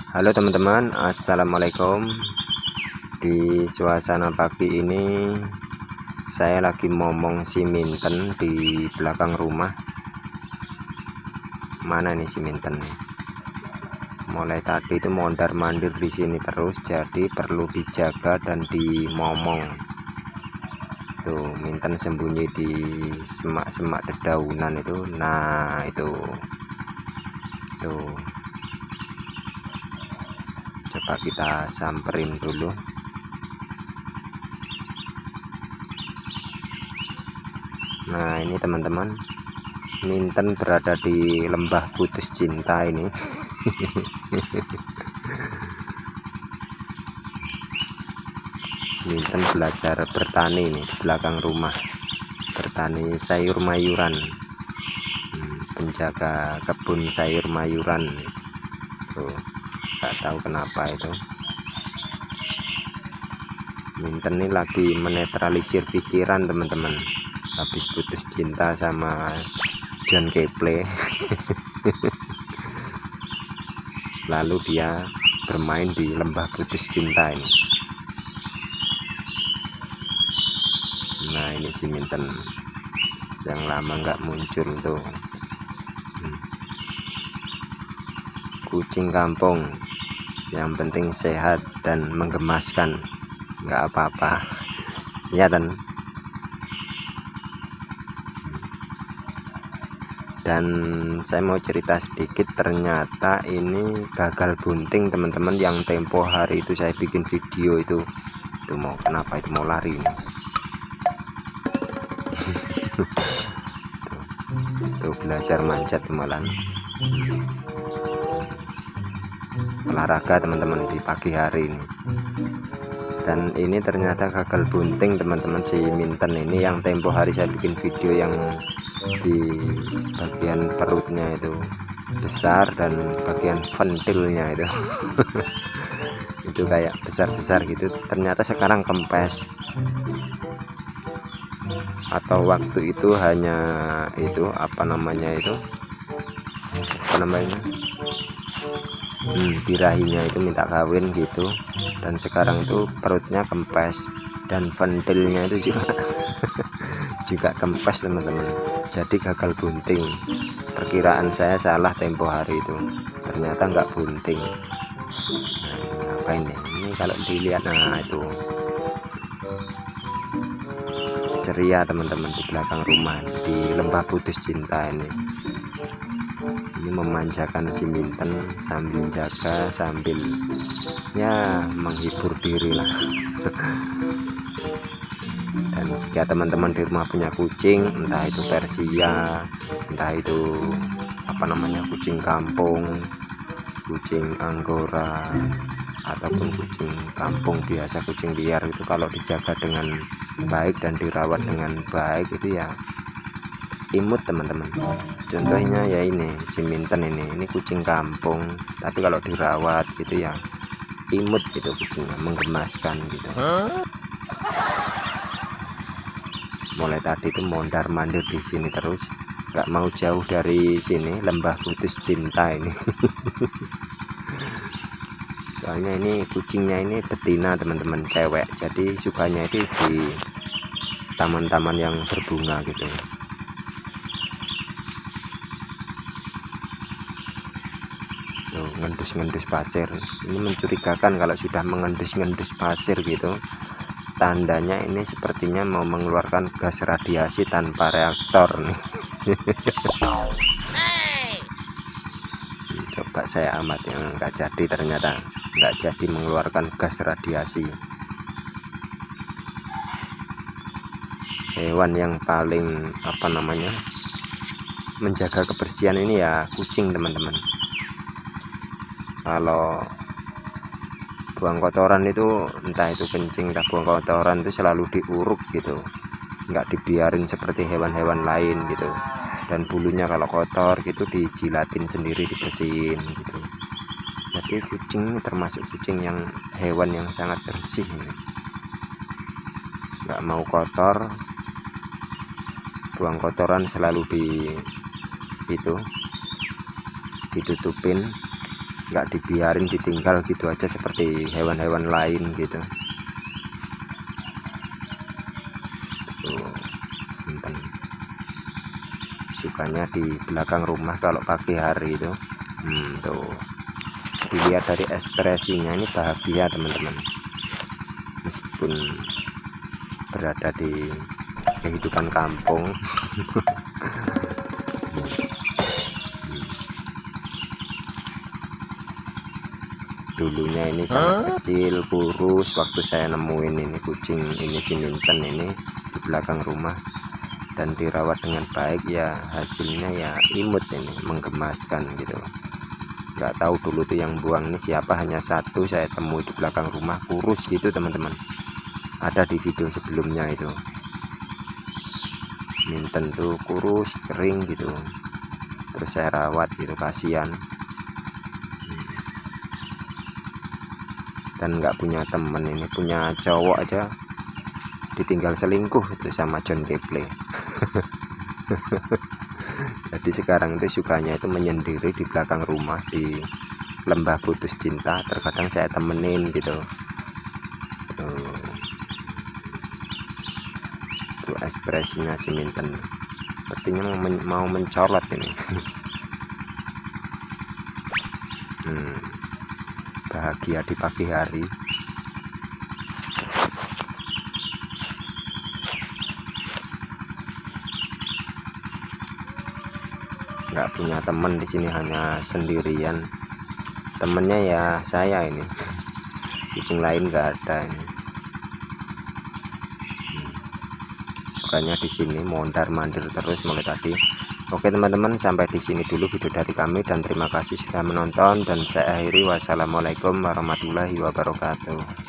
Halo teman-teman, assalamualaikum. Di suasana pagi ini saya lagi momong si Minten di belakang rumah. Mana nih si Minten nih? Mulai tadi itu mondar mandir di sini terus, jadi perlu dijaga dan dimomong. Tuh Minten sembunyi di semak-semak dedaunan itu. Nah itu tuh, coba kita samperin dulu. Nah ini teman-teman, Minten berada di lembah putus cinta ini. Minten belajar bertani nih di belakang rumah, bertani sayur mayuran, penjaga kebun sayur mayuran. Tuh nggak tahu kenapa itu Minten ini lagi menetralisir pikiran teman-teman, habis putus cinta sama John Keple. Lalu dia bermain di lembah putus cinta ini. Nah ini si Minten yang lama nggak muncul tuh. Kucing kampung yang penting sehat dan menggemaskan, nggak apa-apa ya dan saya mau cerita sedikit. Ternyata ini gagal bunting teman-teman, yang tempo hari itu saya bikin video itu mau kenapa itu mau lari nih. tuh belajar manjat malah olahraga teman-teman di pagi hari ini. Dan ini ternyata gagal bunting teman-teman, si Minten ini yang tempo hari saya bikin video yang di bagian perutnya itu besar dan bagian ventilnya itu itu kayak besar-besar gitu, ternyata sekarang kempes. Atau waktu itu hanya itu apa namanya birahinya itu minta kawin gitu, dan sekarang itu perutnya kempes dan ventilnya itu juga juga kempes teman-teman, jadi gagal bunting. Perkiraan saya salah tempo hari itu, ternyata nggak bunting. Nah, ngapain ini kalau dilihat, nah itu ceria teman-teman di belakang rumah di lembah putus cinta ini memanjakan si Minten sambil jaga, sambil ya menghibur diri lah. Dan jika teman-teman di rumah punya kucing, entah itu Persia, entah itu apa namanya kucing kampung, kucing Anggora, ataupun kucing kampung biasa, kucing liar itu, kalau dijaga dengan baik dan dirawat dengan baik itu ya imut teman-teman. Contohnya ya ini si Minten ini kucing kampung, tapi kalau dirawat gitu ya imut gitu, kucingnya menggemaskan gitu. Mulai tadi itu mondar mandir di sini terus, nggak mau jauh dari sini lembah putus cinta ini. Soalnya ini kucingnya ini betina teman-teman, cewek, jadi sukanya itu di taman-taman yang berbunga gitu. Ngendus-ngendus pasir ini mencurigakan. Kalau sudah mengendus-ngendus pasir gitu, tandanya ini sepertinya mau mengeluarkan gas radiasi tanpa reaktor nih. Coba saya amat yang nggak jadi, ternyata nggak jadi mengeluarkan gas radiasi. Hewan yang paling apa namanya menjaga kebersihan ini ya kucing teman-teman. Kalau buang kotoran itu, entah itu kencing atau buang kotoran itu selalu diuruk gitu, nggak dibiarin seperti hewan-hewan lain gitu. Dan bulunya kalau kotor gitu dijilatin sendiri, dibersihin gitu. Jadi kucing ini termasuk kucing yang hewan yang sangat bersih, nggak mau kotor, buang kotoran selalu ditutupin nggak dibiarin ditinggal gitu aja seperti hewan-hewan lain gitu. Tuh, enten. Sukanya di belakang rumah kalau pagi hari itu. Tuh dilihat dari ekspresinya, ini bahagia teman-teman, meskipun berada di kehidupan kampung. Dulunya ini sangat kecil, kurus, waktu saya nemuin ini kucing ini si Minten ini di belakang rumah dan dirawat dengan baik, ya hasilnya ya imut ini, menggemaskan gitu. Nggak tahu dulu tuh yang buang ini siapa, hanya satu saya temui di belakang rumah, kurus gitu teman-teman, ada di video sebelumnya itu. Minten tuh kurus kering gitu, terus saya rawat gitu, kasihan. Dan nggak punya temen, ini punya cowok aja ditinggal selingkuh itu sama John Keple. Jadi sekarang itu sukanya itu menyendiri di belakang rumah di lembah putus cinta, terkadang saya temenin gitu. Tuh ekspresinya si Minten, sepertinya mau mencolot ini. Bahagia di pagi hari. Nggak punya teman di sini, hanya sendirian. Temennya ya saya ini, kucing lain nggak ada ini. Sukanya di sini mondar mandir terus mulai tadi. Oke teman-teman, sampai di sini dulu video dari kami dan terima kasih sudah menonton, dan saya akhiri wassalamualaikum warahmatullahi wabarakatuh.